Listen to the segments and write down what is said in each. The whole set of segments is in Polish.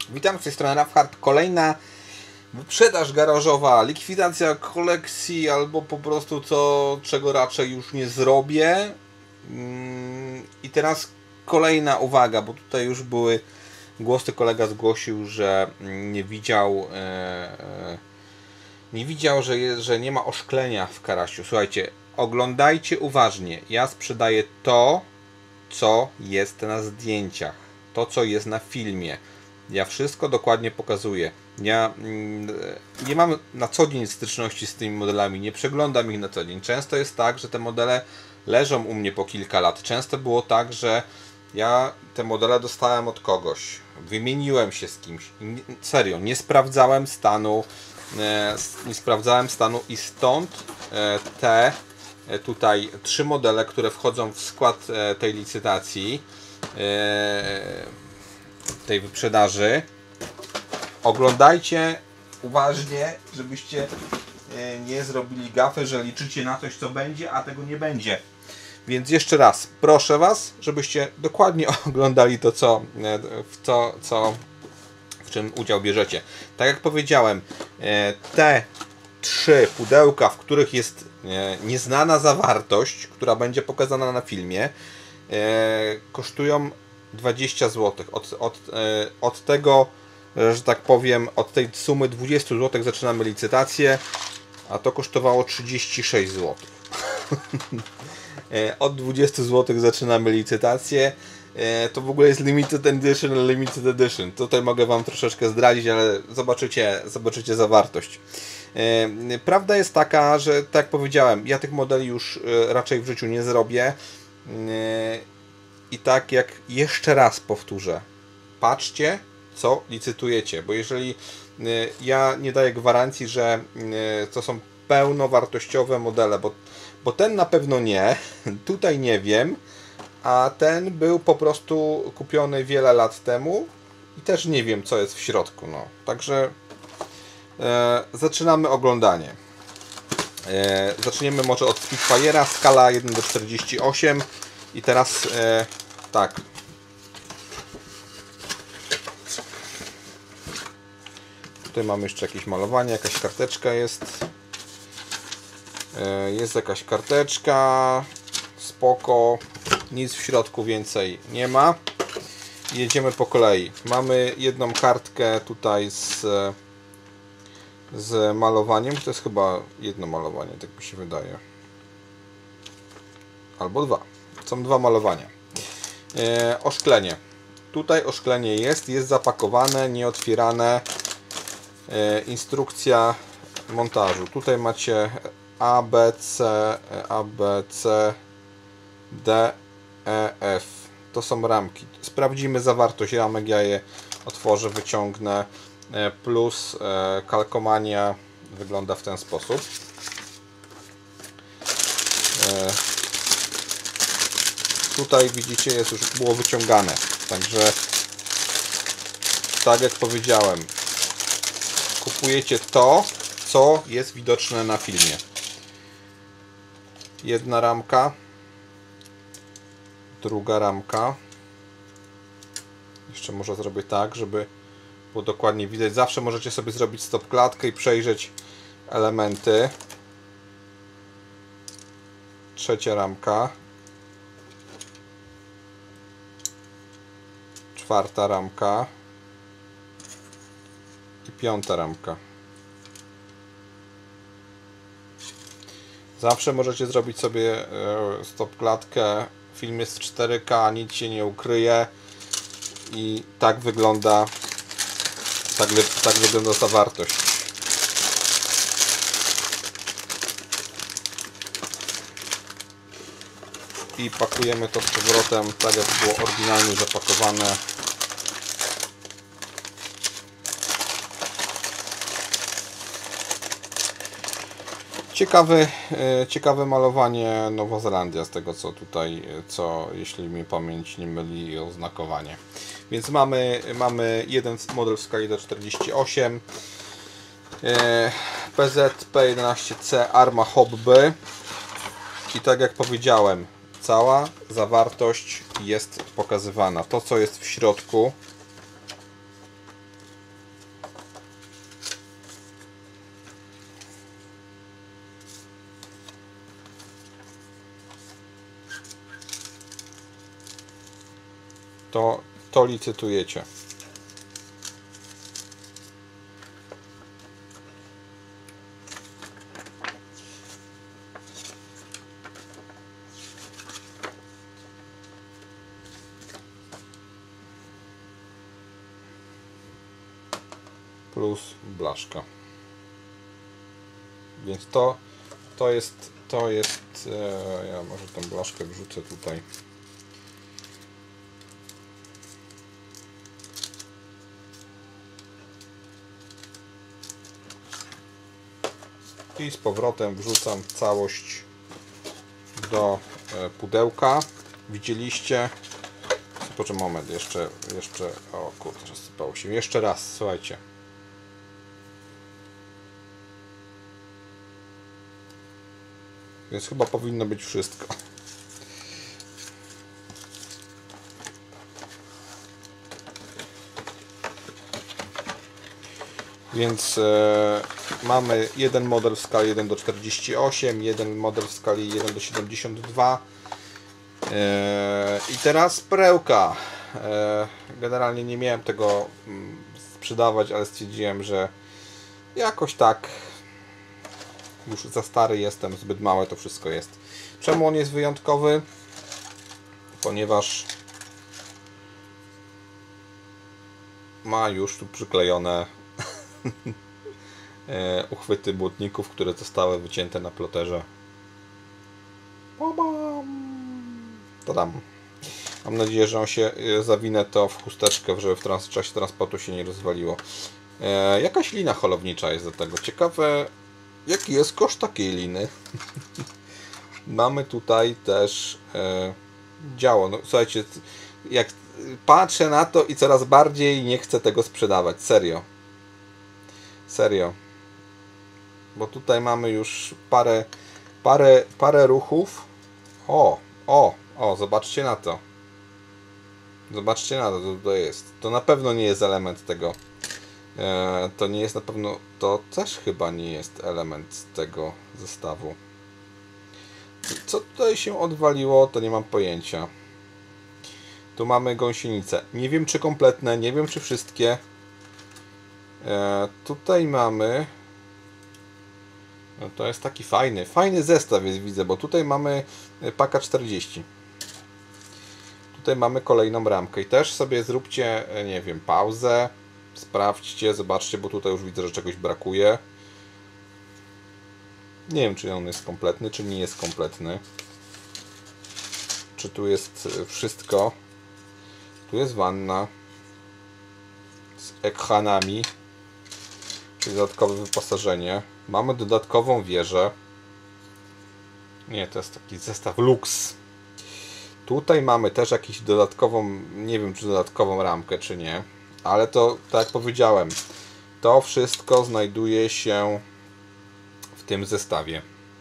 Witam z tej strony Rafhard. Kolejna wyprzedaż garażowa, likwidacja kolekcji albo po prostu to, czego raczej już nie zrobię. I teraz kolejna uwaga, bo tutaj już były głosy, kolega zgłosił, że nie widział, że nie ma oszklenia w Karasiu. Słuchajcie, oglądajcie uważnie. Ja sprzedaję to, co jest na zdjęciach, to, co jest na filmie. Ja wszystko dokładnie pokazuję. Ja nie mam na co dzień styczności z tymi modelami, nie przeglądam ich na co dzień. Często jest tak, że te modele leżą u mnie po kilka lat. Często było tak, że ja te modele dostałem od kogoś, wymieniłem się z kimś. Serio, nie sprawdzałem stanu, i stąd te tutaj 3 modele, które wchodzą w skład tej licytacji, tej wyprzedaży. Oglądajcie uważnie, żebyście nie zrobili gafy, że liczycie na coś, co będzie, a tego nie będzie. Więc jeszcze raz, proszę Was, żebyście dokładnie oglądali to, w czym udział bierzecie. Tak jak powiedziałem, te 3 pudełka, w których jest nieznana zawartość, która będzie pokazana na filmie, kosztują 20 zł. Od tego, że tak powiem, od tej sumy 20 zł zaczynamy licytację, a to kosztowało 36 zł. Od 20 zł zaczynamy licytację. To w ogóle jest limited edition. Tutaj mogę Wam troszeczkę zdradzić, ale zobaczycie zawartość. Prawda jest taka, że tak jak powiedziałem, ja tych modeli już raczej w życiu nie zrobię. I tak jak jeszcze raz powtórzę, patrzcie, co licytujecie, bo jeżeli ja nie daję gwarancji, że to są pełnowartościowe modele, bo ten na pewno nie, tutaj nie wiem, a ten był po prostu kupiony wiele lat temu i też nie wiem, co jest w środku. No. Także zaczynamy oglądanie. Zaczniemy może od Spitfire'a, skala 1:48 i teraz tak. Tutaj mamy jeszcze jakieś malowanie, jakaś karteczka jest. Jest jakaś karteczka. Spoko. Nic w środku więcej nie ma. Jedziemy po kolei. Mamy jedną kartkę tutaj z malowaniem. To jest chyba jedno malowanie, tak mi się wydaje. Albo 2. Są 2 malowania. Oszklenie. Tutaj oszklenie jest zapakowane, nieotwierane. Instrukcja montażu. Tutaj macie A, B, C, D, E, F. To są ramki. Sprawdzimy zawartość ramek. Ja je otworzę, wyciągnę. Plus kalkomania wygląda w ten sposób. Tutaj widzicie, było wyciągane. Także tak jak powiedziałem, kupujecie to, co jest widoczne na filmie. Jedna ramka, druga ramka. Jeszcze może zrobię tak, żeby było dokładnie widać. Zawsze możecie sobie zrobić stop klatkę i przejrzeć elementy. Trzecia ramka. Czwarta ramka. I 5. ramka. Zawsze możecie zrobić sobie stop klatkę. Film jest w 4K, nic się nie ukryje. I tak wygląda zawartość. I pakujemy to z powrotem tak, jak było oryginalnie zapakowane. Ciekawe malowanie, Nowa Zelandia, z tego co tutaj, jeśli mi pamięć nie myli, oznakowanie. Więc mamy jeden model w skali do 48, PZ P11C Arma Hobby i tak jak powiedziałem, cała zawartość jest pokazywana. To, co jest w środku, To licytujecie. Plus blaszka. Więc to jest ja może tą blaszkę wrzucę tutaj. I z powrotem wrzucam całość do pudełka. Widzieliście? Poczekaj moment, jeszcze, o kurde, rozsypało się. Jeszcze raz, słuchajcie. Więc chyba powinno być wszystko. Więc mamy jeden model w skali 1:48, jeden model w skali 1:72. I teraz perełka. Generalnie nie miałem tego sprzedawać, ale stwierdziłem, że jakoś tak już za stary jestem, zbyt małe to wszystko jest. Czemu on jest wyjątkowy? Ponieważ ma już tu przyklejone uchwyty błotników, które zostały wycięte na ploterze. Tadam. Mam nadzieję, że on się zawinę to w chusteczkę, żeby w czasie transportu się nie rozwaliło. Jakaś lina holownicza jest do tego. Ciekawe, jaki jest koszt takiej liny. Mamy tutaj też działo. No, słuchajcie, jak patrzę na to i coraz bardziej nie chcę tego sprzedawać. Serio. Serio. Bo tutaj mamy już parę ruchów. O, zobaczcie na to. Zobaczcie na to, co to jest. To na pewno nie jest element tego. To nie jest na pewno... To też chyba nie jest element tego zestawu. Co tutaj się odwaliło, to nie mam pojęcia. Tu mamy gąsienice. Nie wiem, czy kompletne, nie wiem, czy wszystkie. Tutaj mamy... No to jest taki fajny zestaw jest, widzę, bo tutaj mamy paka 40. Tutaj mamy kolejną ramkę i też sobie zróbcie, nie wiem, pauzę, sprawdźcie, zobaczcie, bo tutaj już widzę, że czegoś brakuje. Nie wiem, czy on jest kompletny, czy nie jest kompletny. Czy tu jest wszystko. Tu jest wanna z ekranami, czyli dodatkowe wyposażenie. Mamy dodatkową wieżę. Nie, to jest taki zestaw luks. Tutaj mamy też jakąś dodatkową, nie wiem, czy dodatkową ramkę, czy nie. Ale to, tak jak powiedziałem, to wszystko znajduje się w tym zestawie.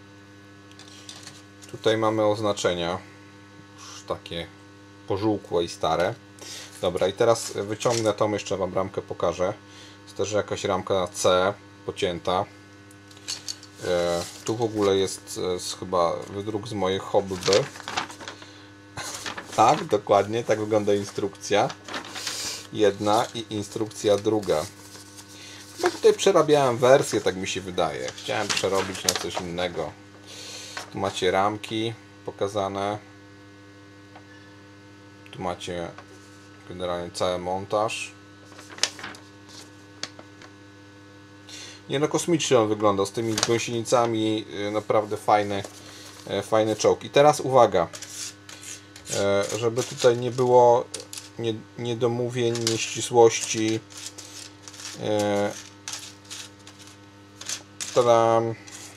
Tutaj mamy oznaczenia. Już takie pożółkłe i stare. Dobra, i teraz wyciągnę tą, jeszcze wam ramkę pokażę. Jest też jakaś ramka na C, pocięta. Tu w ogóle jest chyba wydruk z mojej hobby. Tak, dokładnie, tak wygląda instrukcja. Jedna i instrukcja druga. Bo tutaj przerabiałem wersję, tak mi się wydaje. Chciałem przerobić na coś innego. Tu macie ramki pokazane. Tu macie generalnie cały montaż. Nie no, kosmicznie on wygląda, z tymi gąsienicami, naprawdę fajny czołg. I teraz uwaga, żeby tutaj nie było niedomówień, nieścisłości. Tadam.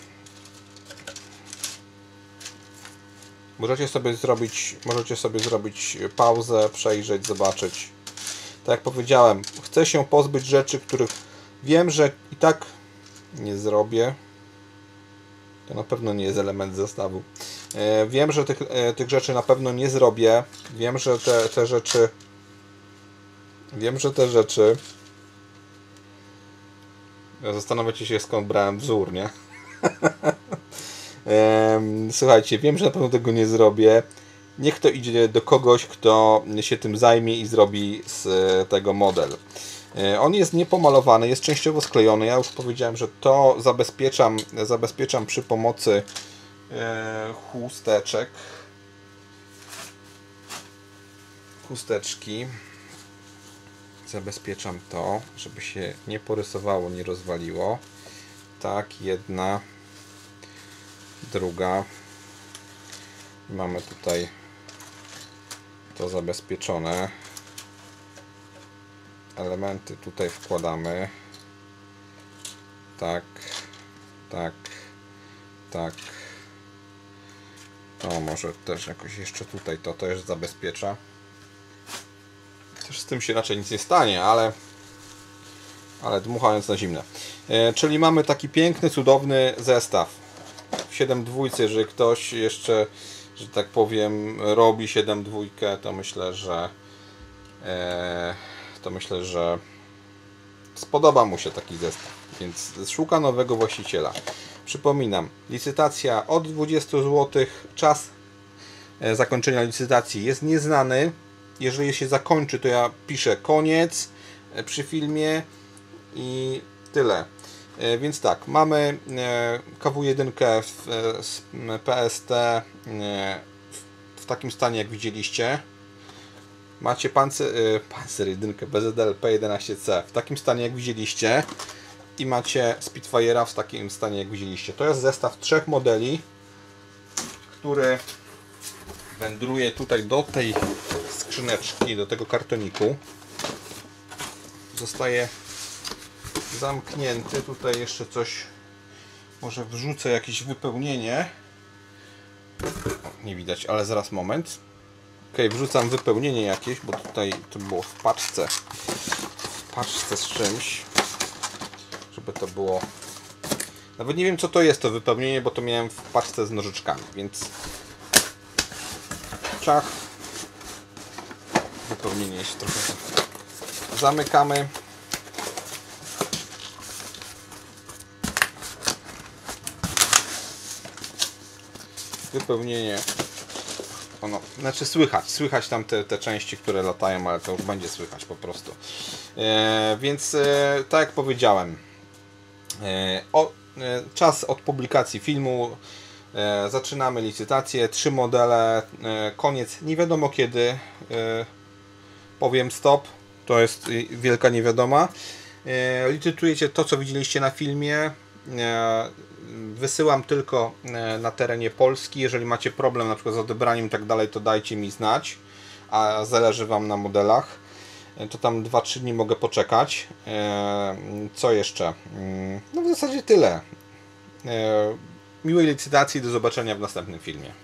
Możecie sobie zrobić pauzę, przejrzeć, zobaczyć. Tak jak powiedziałem, chcę się pozbyć rzeczy, których wiem, że i tak nie zrobię. To na pewno nie jest element zestawu. Wiem, że tych rzeczy na pewno nie zrobię. Wiem, że te rzeczy... Zastanawiacie się, skąd brałem wzór, nie? Słuchajcie, wiem, że na pewno tego nie zrobię. niech to idzie do kogoś, kto się tym zajmie i zrobi z tego model. On jest niepomalowany, jest częściowo sklejony. Ja już powiedziałem, że to zabezpieczam przy pomocy chusteczki. Zabezpieczam to, żeby się nie porysowało, nie rozwaliło. Tak, jedna, druga. Mamy tutaj to zabezpieczone. Elementy tutaj wkładamy. Tak, tak, tak. To może też jakoś jeszcze tutaj to też zabezpiecza. Też z tym się raczej nic nie stanie, ale dmuchając na zimne. Czyli mamy taki piękny, cudowny zestaw. 7.2, jeżeli ktoś jeszcze, że tak powiem, robi 7.2, to myślę, że spodoba mu się taki zestaw, więc szuka nowego właściciela. Przypominam, licytacja od 20 zł, czas zakończenia licytacji jest nieznany. Jeżeli się zakończy, to ja piszę koniec przy filmie i tyle. Więc tak, mamy KW1 z PST w takim stanie, jak widzieliście. Macie Panzer 1 BZL P11C w takim stanie, jak widzieliście. I macie Spitfire'a w takim stanie, jak widzieliście. To jest zestaw 3 modeli, który wędruje tutaj do tej skrzyneczki, do tego kartoniku. Zostaje zamknięty. Tutaj jeszcze coś, może wrzucę jakieś wypełnienie. Nie widać, ale zaraz moment. Ok, wrzucam wypełnienie jakieś, bo tutaj to było w paczce z czymś, żeby to było. Nawet nie wiem, co to jest to wypełnienie, bo to miałem w paczce z nożyczkami, więc czach. Wypełnienie jeszcze trochę zamykamy. Wypełnienie, ono, znaczy słychać tam te części, które latają, ale to już będzie słychać po prostu. Więc tak jak powiedziałem, czas od publikacji filmu, zaczynamy licytację, 3 modele, koniec nie wiadomo kiedy, powiem stop, to jest wielka niewiadoma. Licytujecie to, co widzieliście na filmie. Wysyłam tylko na terenie Polski. Jeżeli macie problem na przykład z odebraniem i tak dalej, to dajcie mi znać, a zależy Wam na modelach, to tam 2-3 dni mogę poczekać. Co jeszcze? No w zasadzie tyle. Miłej licytacji, do zobaczenia w następnym filmie.